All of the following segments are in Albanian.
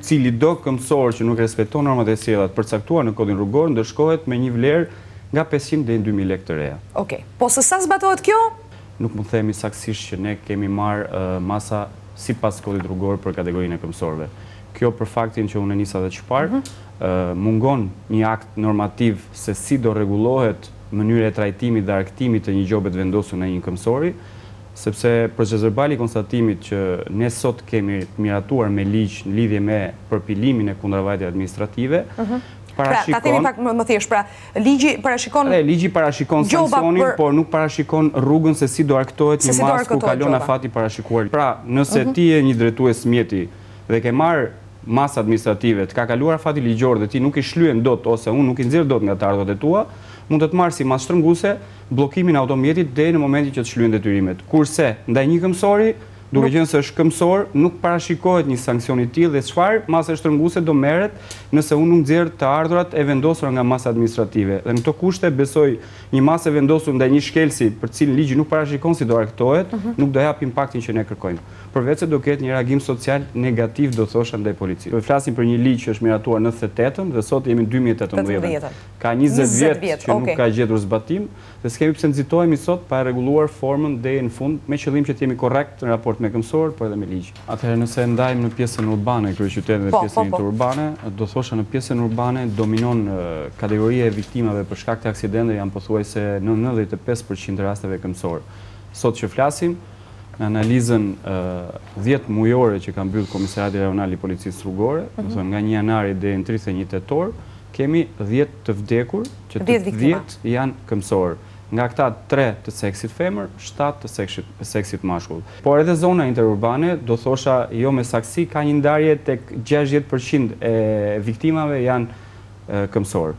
cili do këmësor që nuk respekton normat e sjelljes përcaktuar në kodin rrugor ndëshkohet me një vlerë nga 500 deri në 2000 lekë të reja. Okej. Po së sa zbatohet kjo? Nuk mund themi saktësisht që ne kemi marrë masa sipas kodit rrugor për kategorinë e këmësorëve. Kjo për faktin që unë nisa dhe që parë, mungon një akt normativ se si do rregullohet mënyra e trajtimit dhe argëtimit të një gjobe të vendosur në një këmësori, sepse procesi konstatimit që ne sot kemi miratuar me ligj në lidhje me përpilimin e kundërvajtjes administrative, Pra, ta themi pak më thjesht, pra, ligji parashikon... Ligji parashikon sankcionin, por nuk parashikon rrugën se si do argëtohet një mas ku kalon afati parashikuar. Pra, nëse ti je një drejtues mjeti dhe ke marrë masë administrative, të ka kaluar afati ligjor dhe ti nuk i shlyen dot, ose unë nuk i nxjerr dot nga të ardhurët e tua, mund të të marrë si mas shtrënguese bllokimin e automjetit deri në momentin që të shlyen detyrimet. Kurse, ndaj një këmësori, duke qenë se është këmësor, nuk parashikohet një sankcion i tillë dhe çfarë masë shtrënguese do merret nëse unë nuk nxjerr të ardhurat e vendosura nga masa administrative. Dhe në këto kushte besoj një masë e vendosur ndaj një shkelsi për cilin ligji nuk parashikon si do argëtohet, nuk do jap impaktin që ne kërkojmë. Përveç se do ketë një reagim social negativ, do thosha, ndaj policisë. Do flasim për një ligj që është miratuar në 98 dhe sot jemi në 2018. Ka 20 vjet që nuk ka gjetur zbatim dhe s'kemi pse nxitohemi sot pa rregulluar formën deri në fund me qëllim që të jemi korrekt në raport me këmësor, por edhe me ligj. Atëherë nëse ndajmë në pjesën urbane, kryeqytetin dhe pjesën interurbane, do thosha në pjesën urbane dominon kategoria e viktimave për shkak të aksidenteve janë pothuajse në 95% të rasteve këmësor. Sot që flasim, në analizën 10 mujore që ka mbyllë Komisariati Rajonal i Policisë Rrugore, nga 1 janari deri në 31 tetor, kemi 10 të vdekur, që të 10 janë këmësor. Nga këta 3 të seksit femër, 7 të seksit mashkull. Por edhe zona interurbane, do thosha jo me saktësi, ka një ndarje tek 60% e viktimave janë këmësor.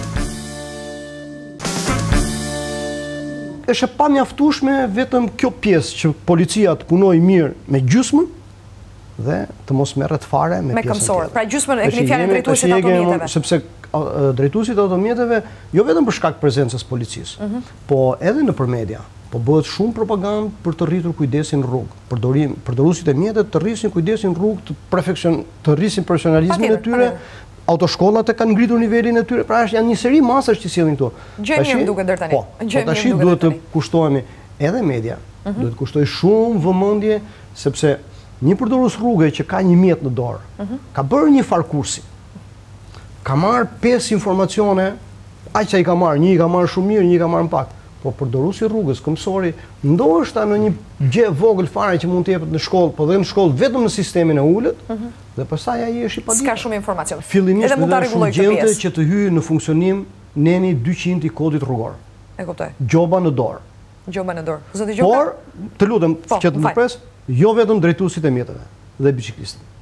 Është pa mjaftueshme vetëm kjo pjesë që policia të punojë mirë me gjysmën dhe të mos merret fare me pjesën këmësorët. Pra gjysmën e keni fjalën drejtuesit automjeteve. Sepse drejtuesit automjeteve jo vetëm për shkak përzencës policisë, po edhe nëpër media. Po bëhet shumë propagandë për të rritur kujdesin në rrugë. Përdoruesit e mjetet të rrisin kujdesin në rrugë, të rrisin profesionalizmin e tyre. Autoshkollat e kanë ngritur nivelin e tyre, pra janë një seri masash që sjellin këtu. Gjë mirë duket deri tani. Po tash duhet të kushtohemi edhe media, duhet të kushtoj shumë vëmendje sepse një përdorues rrugë që ka një mjet në dorë, ka bërë një farkursi. Ka marrë 5 informacione, aq sa i ka marrë, një i ka marrë shumë mirë, një i ka marrë pak. Po përdoruesi rrugës, këmësori, ndoshta në një gjë vogël fare që mund të jepet në shkollë, po dhe në shkollë vetëm në sistemin e ulët, dhe pastaj ai është i paditur. S'ka shumë informacion. Fillimisht mund ta rregullojë këtë pjesë që të hyjë në funksionim neni 200 i kodit rrugor. E kuptoj. Gjoba në dorë. Gjoba në dorë. Zoti Gjoba. Por, të lutem, që të më pres, jo vetëm drejtuesit e mjeteve dhe biciklistët.